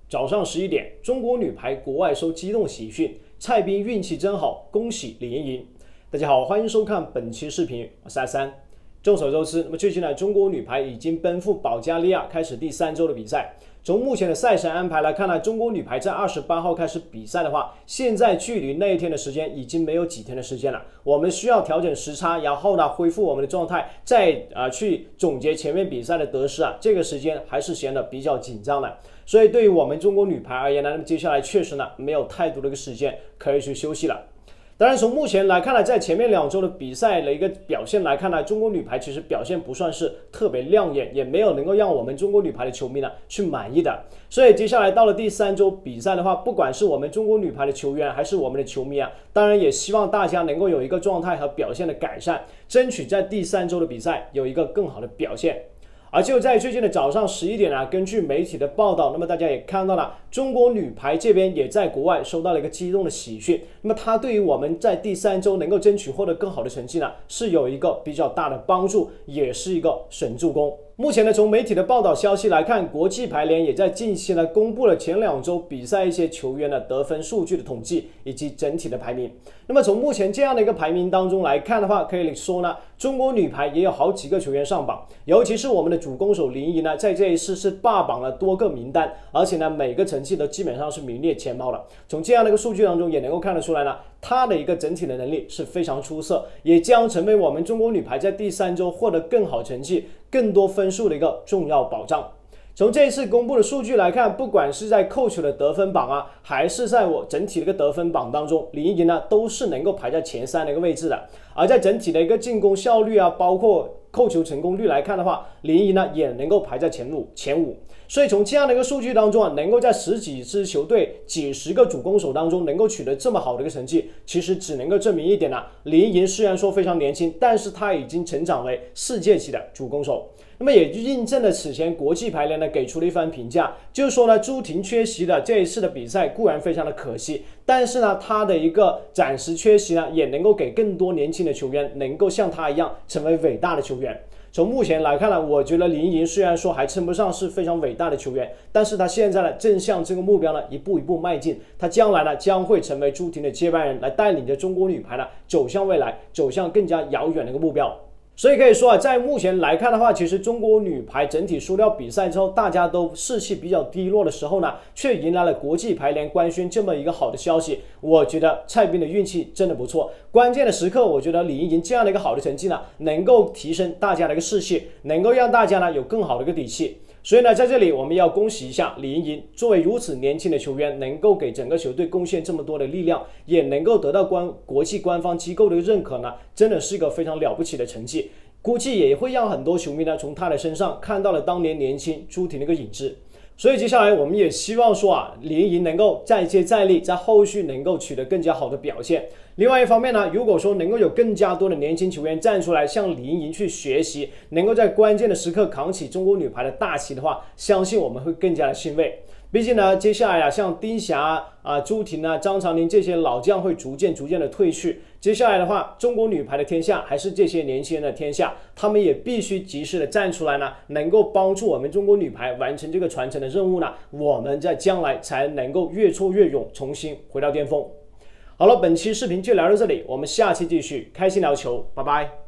早上11点，中国女排国外收机动喜讯，蔡斌运气真好，恭喜李盈莹。大家好，欢迎收看本期视频，我是阿三。众所周知，最近呢，中国女排已经奔赴保加利亚开始第3周的比赛。从目前的赛程安排来看呢，中国女排在28号开始比赛的话，现在距离那一天的时间已经没有几天的时间了。我们需要调整时差，然后呢恢复我们的状态，再去总结前面比赛的得失啊，这个时间还是显得比较紧张的。所以对于我们中国女排而言呢，那么接下来确实呢没有太多的一个时间可以去休息了。当然，从目前来看呢，在前面2周的比赛的一个表现来看呢，中国女排其实表现不算是特别亮眼，也没有能够让我们中国女排的球迷呢去满意的。所以接下来到了第3周比赛的话，不管是我们中国女排的球员还是我们的球迷啊，当然也希望大家能够有一个状态和表现的改善，争取在第3周的比赛有一个更好的表现。而就在最近的早上11点啊，根据媒体的报道，那么大家也看到了，中国女排这边也在国外收到了一个激动的喜讯。那么它对于我们在第3周能够争取获得更好的成绩呢，是有一个比较大的帮助，也是一个神助攻。目前呢，从媒体的报道消息来看，国际排联也在近期呢公布了前2周比赛一些球员的得分数据的统计以及整体的排名。那么从目前这样的一个排名当中来看的话，可以说呢，中国女排也有好几个球员上榜，尤其是我们的主攻手林盈莹呢，在这一次是霸榜了多个名单，而且呢每个成绩都基本上是名列前茅了。从这样的一个数据当中也能够看得出来呢，她的一个整体的能力是非常出色，也将成为我们中国女排在第3周获得更好成绩、更多分数的一个重要保障。从这一次公布的数据来看，不管是在扣球的得分榜啊，还是在我整体的一个得分榜当中，李盈莹呢都是能够排在前3的一个位置的。而在整体的一个进攻效率啊，包括扣球成功率来看的话，李盈莹呢也能够排在前5。所以从这样的一个数据当中啊，能够在10几支球队、几十个主攻手当中能够取得这么好的一个成绩，其实只能够证明一点啊，李盈莹虽然说非常年轻，但是她已经成长为世界级的主攻手。那么也印证了此前国际排联呢给出了一番评价，就是说呢，朱婷缺席的这一次的比赛固然非常的可惜，但是呢，她的一个暂时缺席呢，也能够给更多年轻的球员能够像她一样成为伟大的球员。从目前来看呢，我觉得李盈莹虽然说还称不上是非常伟大的球员，但是她现在呢正向这个目标呢一步一步迈进，她将来呢将会成为朱婷的接班人，来带领着中国女排呢走向未来，走向更加遥远的一个目标。所以可以说啊，在目前来看的话，其实中国女排整体输掉比赛之后，大家都士气比较低落的时候呢，却迎来了国际排联官宣这么一个好的消息。我觉得蔡斌的运气真的不错，关键的时刻，我觉得李盈莹这样的一个好的成绩呢，能够提升大家的一个士气，能够让大家呢有更好的一个底气。所以呢，在这里我们要恭喜一下李盈莹，作为如此年轻的球员，能够给整个球队贡献这么多的力量，也能够得到国际官方机构的认可呢，真的是一个非常了不起的成绩。估计也会让很多球迷呢从他的身上看到了当年年轻朱婷的一个影子。所以接下来我们也希望说啊，李盈莹能够再接再厉，在后续能够取得更加好的表现。另外一方面呢，如果说能够有更加多的年轻球员站出来向李盈莹去学习，能够在关键的时刻扛起中国女排的大旗的话，相信我们会更加的欣慰。毕竟呢，接下来啊，像丁霞朱婷张常宁这些老将会逐渐的退去。接下来的话，中国女排的天下还是这些年轻人的天下，他们也必须及时的站出来呢，能够帮助我们中国女排完成这个传承的任务呢，我们在将来才能够越挫越勇，重新回到巅峰。好了，本期视频就聊到这里，我们下期继续开心聊球，拜拜。